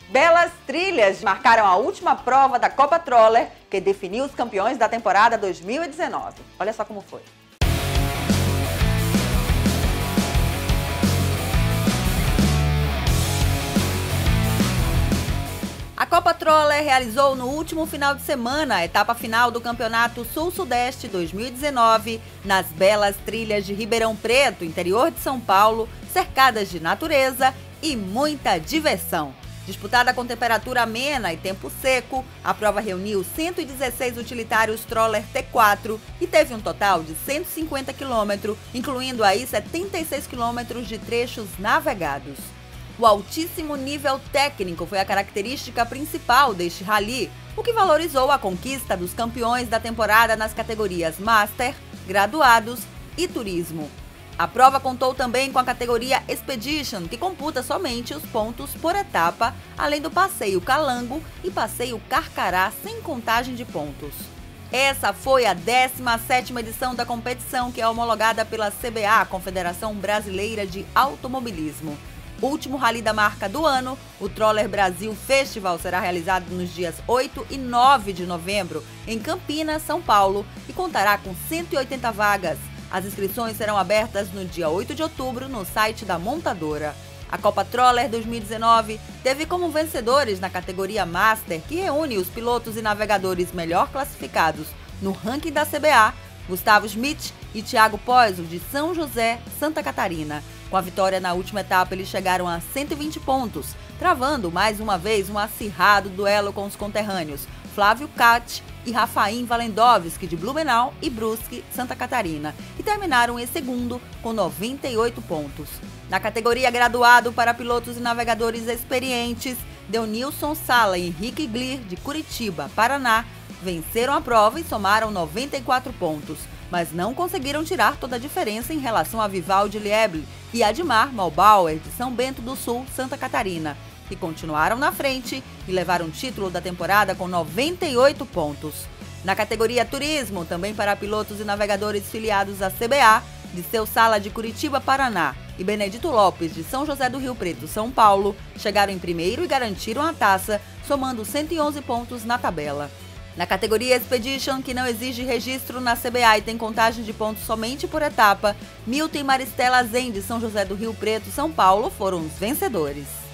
Belas trilhas marcaram a última prova da Copa Troller, que definiu os campeões da temporada 2019. Olha só como foi. A Copa Troller realizou no último final de semana a etapa final do Campeonato Sul-Sudeste 2019 nas belas trilhas de Ribeirão Preto, interior de São Paulo, cercadas de natureza e muita diversão. Disputada com temperatura amena e tempo seco, a prova reuniu 116 utilitários Troller T4 e teve um total de 150 km, incluindo aí 76 km de trechos navegados. O altíssimo nível técnico foi a característica principal deste rally, o que valorizou a conquista dos campeões da temporada nas categorias Master, Graduados e Turismo. A prova contou também com a categoria Expedition, que computa somente os pontos por etapa, além do passeio Calango e passeio Carcará sem contagem de pontos. Essa foi a 17ª edição da competição, que é homologada pela CBA, Confederação Brasileira de Automobilismo. O último rally da marca do ano, o Troller Brasil Festival, será realizado nos dias 8 e 9 de novembro, em Campinas, São Paulo, e contará com 180 vagas. As inscrições serão abertas no dia 8 de outubro no site da montadora. A Copa Troller 2019 teve como vencedores na categoria Master, que reúne os pilotos e navegadores melhor classificados no ranking da CBA, Gustavo Schmidt e Thiago Poiso, de São José, Santa Catarina. Com a vitória na última etapa, eles chegaram a 120 pontos, travando mais uma vez um acirrado duelo com os conterrâneos Flávio Catti e Rafaim Valendowski, de Blumenau e Brusque, Santa Catarina, e terminaram em segundo com 98 pontos. Na categoria graduado para pilotos e navegadores experientes, Deunilson Sala e Henrique Glir, de Curitiba, Paraná, venceram a prova e somaram 94 pontos, mas não conseguiram tirar toda a diferença em relação a Vivaldi Lieble e Admar Malbauer, de São Bento do Sul, Santa Catarina, que continuaram na frente e levaram o título da temporada com 98 pontos. Na categoria Turismo, também para pilotos e navegadores filiados à CBA, Disseu Sala, de Curitiba, Paraná, e Benedito Lopes, de São José do Rio Preto, São Paulo, chegaram em primeiro e garantiram a taça, somando 111 pontos na tabela. Na categoria Expedition, que não exige registro na CBA e tem contagem de pontos somente por etapa, Milton e Maristela Zen, de São José do Rio Preto, São Paulo, foram os vencedores.